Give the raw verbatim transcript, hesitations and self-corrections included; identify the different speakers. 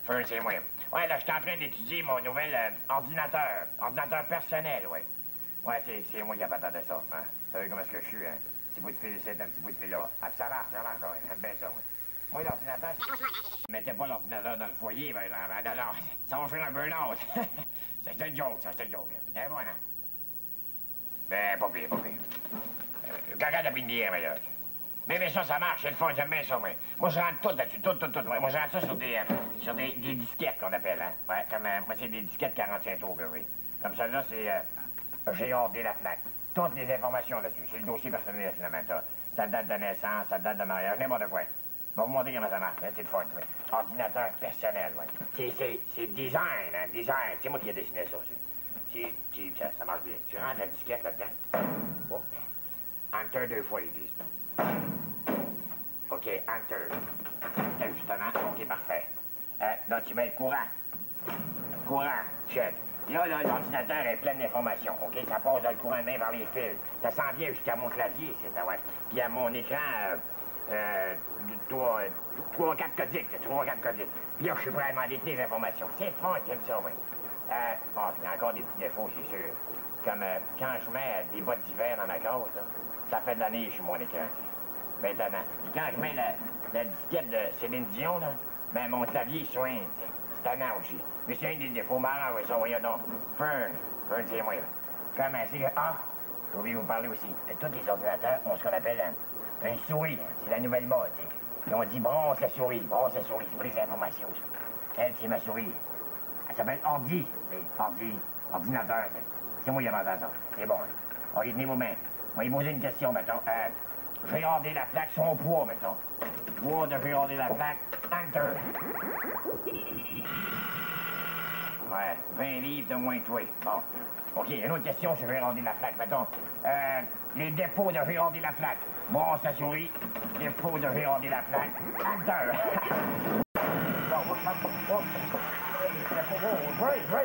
Speaker 1: Fern, c'est moi. Ouais, là, je suis en train d'étudier mon nouvel euh, ordinateur. Ordinateur personnel, ouais. Ouais, c'est moi qui ai pas de ça. Hein. Vous savez comment est-ce que je suis, hein? Un petit bout de fil ici, un petit bout de fil là. Ah, ça marche, ça marche, ouais. J'aime bien ça, moi. Moi, l'ordinateur, je mettais pas l'ordinateur dans le foyer, ben, non, non, non, ça va faire un burn-out. C'est un joke, ça, c'est un joke. Ben, voilà. Ben, pas pire, pas pire. Euh, Gaga de bière, mais là. Mais, mais ça, ça marche, c'est le fun, j'aime bien ça, moi. Moi, je rentre tout là-dessus, tout, tout, tout. Ouais. Moi, je rentre ça sur des, euh, sur des, des disquettes qu'on appelle, hein. Ouais, comme, euh, moi, c'est des disquettes quarante-cinq tours, oui. Comme celle-là, c'est, euh, j'ai ordé la flaque. Toutes les informations là-dessus. C'est le dossier personnel, finalement, ça. Ça date de naissance, ça date de mariage, n'importe quoi. Je vais vous montrer comment ça marche, hein, c'est le fun, oui. Ordinateur personnel, oui. C'est design, hein, design. C'est moi qui ai dessiné ça aussi. C'est cheap, ça, ça marche bien. Tu rentres la disquette là-dedans. Oh. Enter deux fois, ils disent. OK, enter. Ajustement, OK, parfait. Euh, là, tu mets le courant. Courant, check. Là, là, l'ordinateur est plein d'informations, OK? Ça passe dans le courant main vers les fils. Ça s'en vient jusqu'à mon clavier, c'est ouais. Puis à mon écran, euh, euh, trois, trois, quatre codiques, trois, quatre codiques. Puis là, je suis prêt à demander toutes les informations. C'est fun, j'aime ça, oui. Euh, bon, il y a encore des petits défauts, c'est sûr. Comme euh, quand je mets des bottes d'hiver dans ma classe, là, ça fait de la neige sur mon écran, maintenant. Puis quand je mets la, la disquette de Céline Dion, là, ben mon clavier soigne, c'est tannant aussi. Mais c'est un des défauts marrants, oui, ça, voyons donc. Fern, Fern, c'est moi. Comment c'est... Ah, j'ai oublié de vous parler aussi. Tous les ordinateurs ont ce qu'on appelle un, une souris. C'est la nouvelle mode, tu sais. Puis on dit bronze la souris, bronze la souris, c'est pour les informations, ça. Elle, c'est ma souris. Elle s'appelle Ordi. Oui, Ordi, ordinateur, c'est moi qui ai inventé ça. C'est bon, hein. OK, tenez vos mains. On va lui poser une question, mettons. Euh, j'ai ordé la plaque, son poids, mettons. Poids de j'ai ordé la plaque, enter. Ouais, vingt livres de moins que toi. Bon. OK, une autre question sur Gérardé la flaque, mettons. Euh, les défauts de Gérardé la flaque. Bon, ça sourit. Défauts de Gérardé la flaque. Enter. Bon, bon, bon, bon. Break, break.